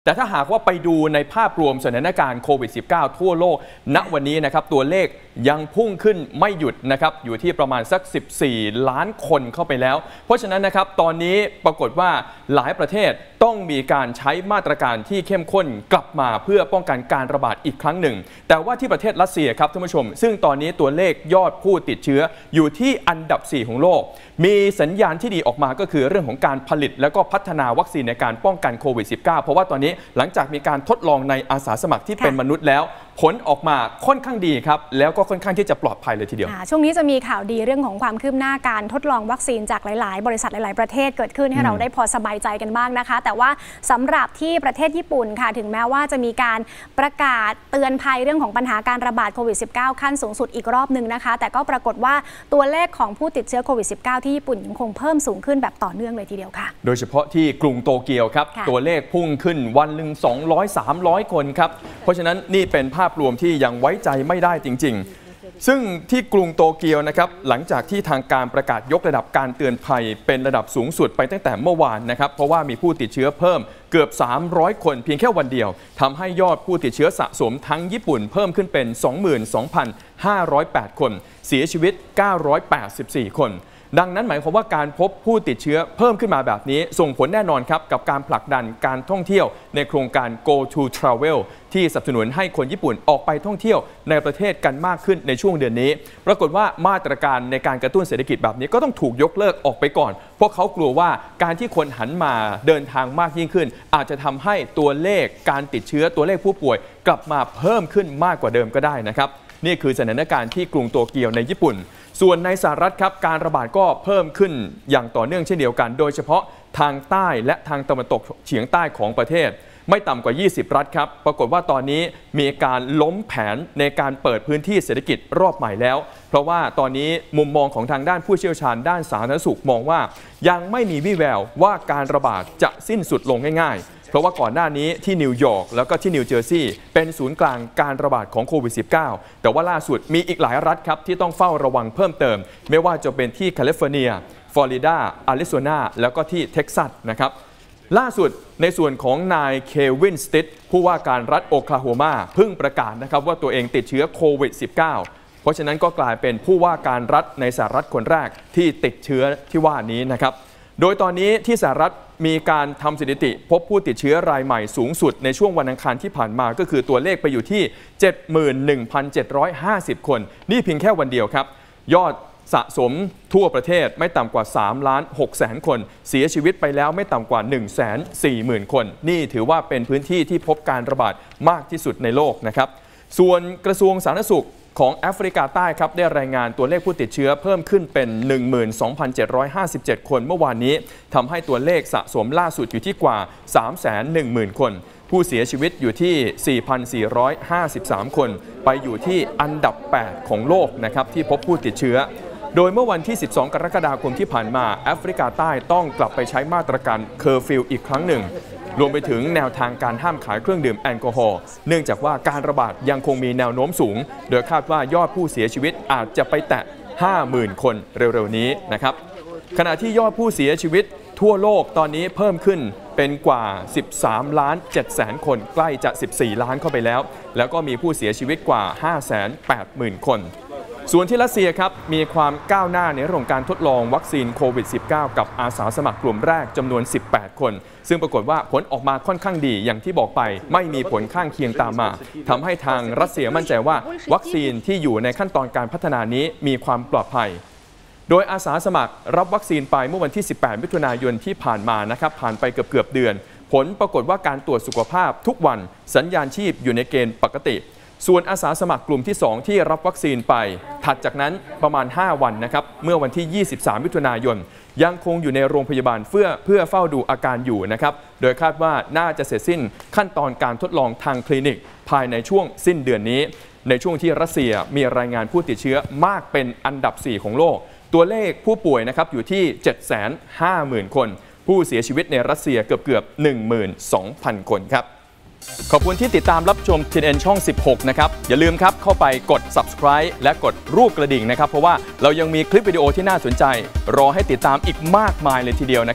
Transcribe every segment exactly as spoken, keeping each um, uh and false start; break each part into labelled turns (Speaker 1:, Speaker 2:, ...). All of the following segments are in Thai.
Speaker 1: แต่ถ้าหากว่าไปดูในภาพรวมสถานการณ์โควิด สิบเก้า ทั่วโลกณวันนี้นะครับตัวเลขยังพุ่งขึ้นไม่หยุดนะครับอยู่ที่ประมาณสักสิบสี่ล้านคนเข้าไปแล้วเพราะฉะนั้นนะครับตอนนี้ปรากฏว่าหลายประเทศต้องมีการใช้มาตรการที่เข้มข้นกลับมาเพื่อป้องกันการระบาดอีกครั้งหนึ่งแต่ว่าที่ประเทศรัสเซียครับท่านผู้ชมซึ่งตอนนี้ตัวเลขยอดผู้ติดเชื้ออยู่ที่อันดับสี่ของโลกมีสัญญาณที่ดีออกมาก็คือเรื่องของการผลิตและก็พัฒนาวัคซีนในการป้องกันโควิด สิบเก้า เพราะว่าตอนนี้หลังจากมีการทดลองในอาสาสมัครที่เป็นมนุษย์แล้วผลออกมาค่อนข้างดีครับแล้วก็ค่อนข้างที่จะปลอดภัยเลยทีเดียว
Speaker 2: ช่วงนี้จะมีข่าวดีเรื่องของความคืบหน้าการทดลองวัคซีนจากหลายๆบริษัทหลายๆประเทศเกิดขึ้นให้เราได้พอสบายใจกันบ้างนะคะแต่ว่าสำหรับที่ประเทศญี่ปุ่นค่ะถึงแม้ว่าจะมีการประกาศเตือนภัยเรื่องของปัญหาการระบาดโควิด สิบเก้า ขั้นสูงสุดอีกรอบหนึ่งนะคะแต่ก็ปรากฏว่าตัวเลขของผู้ติดเชื้อโควิด สิบเก้า ที่ญี่ปุ่นยังคงเพิ่มสูงขึ้นแบบต่อเนื่องเลยทีเดียวค่ะ
Speaker 1: โดยเฉพาะที่กรุงโตเกียวครับตัวเลขพุ่งขึ้นวันหนึ่งสองร้อย สามร้อยคนครับเพราะฉะนั้นนี่เป็นภาพรวมที่ยังไว้ใจไม่ได้จริงๆซึ่งที่กรุงโตเกียวนะครับหลังจากที่ทางการประกาศยกระดับการเตือนภัยเป็นระดับสูงสุดไปตั้งแต่เมื่อวานนะครับเพราะว่ามีผู้ติดเชื้อเพิ่มเกือบสามร้อยคนเพียงแค่วันเดียวทำให้ยอดผู้ติดเชื้อสะสมทั้งญี่ปุ่นเพิ่มขึ้นเป็น สองหมื่นสองพันห้าร้อยแปด คนเสียชีวิตเก้าร้อยแปดสิบสี่คนดังนั้นหมายความว่าการพบผู้ติดเชื้อเพิ่มขึ้นมาแบบนี้ส่งผลแน่นอนครับกับการผลักดันการท่องเที่ยวในโครงการ Go to Travel ที่สนับสนุนให้คนญี่ปุ่นออกไปท่องเที่ยวในประเทศกันมากขึ้นในช่วงเดือนนี้ปรากฏว่ามาตรการในการกระตุ้นเศรษฐกิจแบบนี้ก็ต้องถูกยกเลิกออกไปก่อนเพราะเขากลัวว่าการที่คนหันมาเดินทางมากยิ่งขึ้นอาจจะทำให้ตัวเลขการติดเชื้อตัวเลขผู้ป่วยกลับมาเพิ่มขึ้นมากกว่าเดิมก็ได้นะครับนี่คือสถานการณ์ที่กรุงโตเกียวในญี่ปุ่นส่วนในสหรัฐครับการระบาดก็เพิ่มขึ้นอย่างต่อเนื่องเช่นเดียวกันโดยเฉพาะทางใต้และทางตะวันตกเฉียงใต้ของประเทศไม่ต่ำกว่ายี่สิบรัฐครับปรากฏว่าตอนนี้มีการล้มแผนในการเปิดพื้นที่เศรษฐกิจรอบใหม่แล้วเพราะว่าตอนนี้มุมมองของทางด้านผู้เชี่ยวชาญด้านสาธารณสุขมองว่ายังไม่มีวี่แววว่าการระบาดจะสิ้นสุดลงง่ายๆเพราะว่าก่อนหน้านี้ที่นิวยอร์กแล้วก็ที่นิวเจอร์ซีย์เป็นศูนย์กลางการระบาดของโควิด สิบเก้า แต่ว่าล่าสุดมีอีกหลายรัฐครับที่ต้องเฝ้าระวังเพิ่มเติมไม่ว่าจะเป็นที่แคลิฟอร์เนียฟลอริดาอาริโซนาแล้วก็ที่เท็กซัสนะครับล่าสุดในส่วนของนายเควินสติทผู้ว่าการรัฐโอคลาโฮมาเพิ่งประกาศนะครับว่าตัวเองติดเชื้อโควิด สิบเก้า เพราะฉะนั้นก็กลายเป็นผู้ว่าการรัฐในสหรัฐคนแรกที่ติดเชื้อที่ว่านี้นะครับโดยตอนนี้ที่สหรัฐมีการทำสถิติพบผู้ติดเชื้อรายใหม่สูงสุดในช่วงวันอังคารที่ผ่านมาก็คือตัวเลขไปอยู่ที่ เจ็ดหมื่นหนึ่งพันเจ็ดร้อยห้าสิบ คนนี่เพียงแค่วันเดียวครับยอดสะสมทั่วประเทศไม่ต่ำกว่าสามล้านหกแสนคนเสียชีวิตไปแล้วไม่ต่ำกว่า หนึ่งแสนสี่หมื่น คนนี่ถือว่าเป็นพื้นที่ที่พบการระบาดมากที่สุดในโลกนะครับส่วนกระทรวงสาธารณสุขของแอฟริกาใต้ครับได้รายงานตัวเลขผู้ติดเชื้อเพิ่มขึ้นเป็น หนึ่งหมื่นสองพันเจ็ดร้อยห้าสิบเจ็ด คนเมื่อวานนี้ทำให้ตัวเลขสะสมล่าสุดอยู่ที่กว่า สามแสนหนึ่งหมื่น คนผู้เสียชีวิตอยู่ที่ สี่พันสี่ร้อยห้าสิบสาม คนไปอยู่ที่อันดับแปดของโลกนะครับที่พบผู้ติดเชื้อโดยเมื่อวันที่สิบสองกรกฎาคมที่ผ่านมาแอฟริกาใต้ต้องกลับไปใช้มาตรการเคอร์ฟิวอีกครั้งหนึ่งรวมไปถึงแนวทางการห้ามขายเครื่องดื่มแอลกอฮอล์เนื่องจากว่าการระบาดยังคงมีแนวโน้มสูงโดยคาดว่ายอดผู้เสียชีวิตอาจจะไปแตะ ห้าหมื่น คนเร็วๆนี้นะครับขณะที่ยอดผู้เสียชีวิตทั่วโลกตอนนี้เพิ่มขึ้นเป็นกว่า สิบสามล้านเจ็ดแสน คนใกล้จะ สิบสี่ล้านเข้าไปแล้วแล้วก็มีผู้เสียชีวิตกว่า ห้าแสนแปดหมื่น คนส่วนที่รัสเซียครับมีความก้าวหน้าในเรื่องการทดลองวัคซีนโควิด สิบเก้า กับอาสาสมัครกลุ่มแรกจำนวน สิบแปด คนซึ่งปรากฏว่าผลออกมาค่อนข้างดีอย่างที่บอกไปไม่มีผลข้างเคียงตามมาทำให้ทางรัสเซียมั่นใจว่าวัคซีนที่อยู่ในขั้นตอนการพัฒนานี้มีความปลอดภัยโดยอาสาสมัครรับวัคซีนไปเมื่อวันที่สิบแปดมิถุนายนที่ผ่านมานะครับผ่านไปเกือบเกือบเดือนผลปรากฏว่าการตรวจสุขภาพทุกวันสัญญาณชีพอยู่ในเกณฑ์ปกติส่วนอาสาสมัครกลุ่มที่สองที่รับวัคซีนไปถัดจากนั้นประมาณห้าวันนะครับเมื่อวันที่ยี่สิบสามมิถุนายนยังคงอยู่ในโรงพยาบาลเพื่อเพื่อเฝ้าดูอาการอยู่นะครับโดยคาดว่าน่าจะเสร็จสิ้นขั้นตอนการทดลองทางคลินิกภายในช่วงสิ้นเดือนนี้ในช่วงที่รัสเซียมีรายงานผู้ติดเชื้อมากเป็นอันดับสี่ของโลกตัวเลขผู้ป่วยนะครับอยู่ที่ เจ็ดแสนห้าหมื่น คนผู้เสียชีวิตในรัสเซียเกือบเกือบ หนึ่งหมื่นสองพัน คนครับขอบคุณที่ติดตามรับชม ที เอ็น เอ็น ช่อง สิบหก นะครับอย่าลืมครับเข้าไปกด ซับสไครบ์ และกดรูปกระดิ่งนะครับเพราะว่าเรายังมีคลิปวิดีโอที่น่าสนใจรอให้ติดตามอีกมากมายเลยทีเดียวนะครับ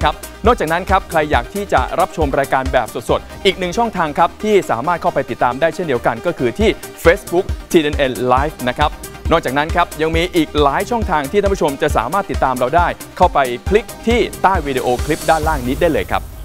Speaker 1: นอกจากนั้นครับใครอยากที่จะรับชมรายการแบบสดๆอีกหนึ่งช่องทางครับที่สามารถเข้าไปติดตามได้เช่นเดียวกันก็คือที่ Facebook ที เอ็น เอ็น Live นะครับนอกจากนั้นครับยังมีอีกหลายช่องทางที่ท่านผู้ชมจะสามารถติดตามเราได้เข้าไปคลิกที่ใต้วิดีโอคลิปด้านล่างนี้ได้เลยครับ